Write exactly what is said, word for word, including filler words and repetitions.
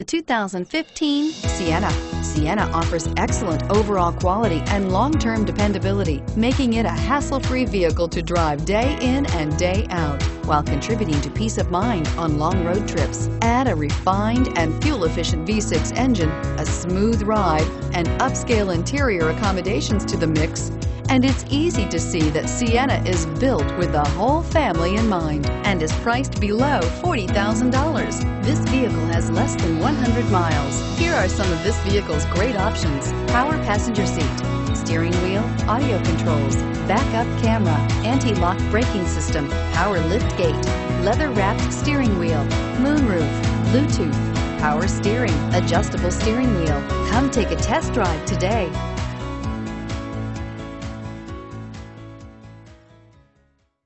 The two thousand fifteen Sienna. Sienna offers excellent overall quality and long-term dependability, making it a hassle-free vehicle to drive day in and day out, while contributing to peace of mind on long road trips. Add a refined and fuel-efficient V six engine, a smooth ride, and upscale interior accommodations to the mix, and it's easy to see that Sienna is built with the whole family in mind and is priced below forty thousand dollars. This vehicle has less than one hundred miles. Here are some of this vehicle's great options: power passenger seat, steering wheel audio controls, backup camera, anti-lock braking system, power lift gate, leather-wrapped steering wheel, moonroof, Bluetooth, power steering, adjustable steering wheel. Come take a test drive today.